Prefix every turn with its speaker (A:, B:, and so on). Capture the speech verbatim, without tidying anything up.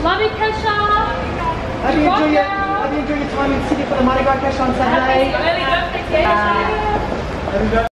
A: Love you, Kesha.
B: Hope you enjoy your, hope you enjoy your time in Sydney for the Mardi Gras, Kesha, on Saturday.
A: Happy early birthday, Kesha.
B: Happy birthday.